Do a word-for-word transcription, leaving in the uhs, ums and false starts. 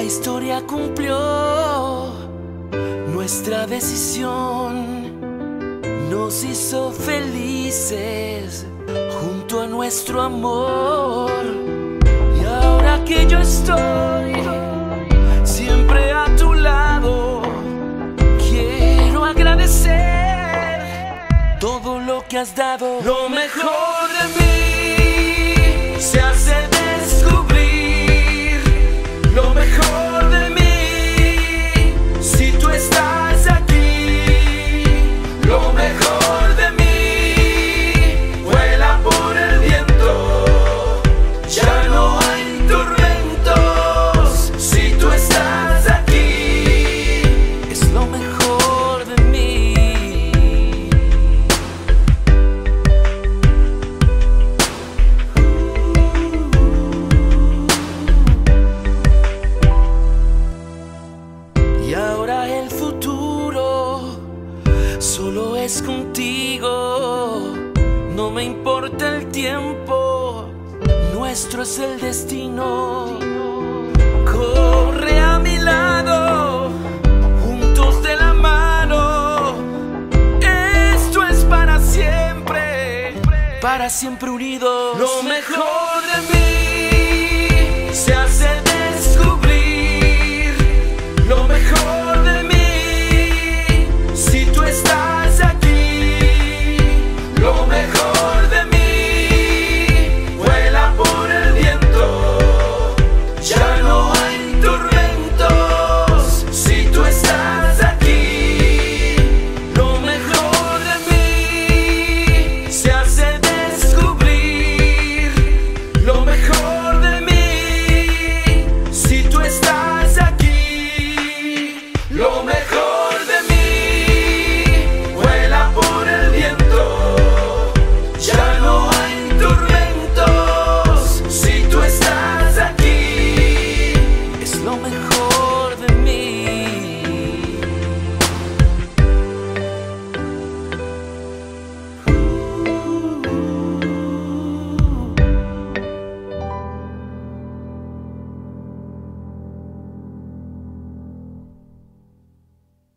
historia cumplió, nuestra decisión nos hizo felices junto a nuestro amor. Y ahora que yo estoy siempre a tu lado, quiero agradecer todo lo que has dado. Lo mejor de mí se hace descubrir, lo mejor de mí si tú estás aquí. Lo mejor de mí vuela por el viento, ya no hay tormentos si tú estás aquí. Es lo mejor de mí. Y ahora el futuro solo es contigo. No me importa el tiempo, nuestro es el destino. Corre a mi lado, juntos de la mano. Esto es para siempre, para siempre unidos. Lo mejor de mí se hace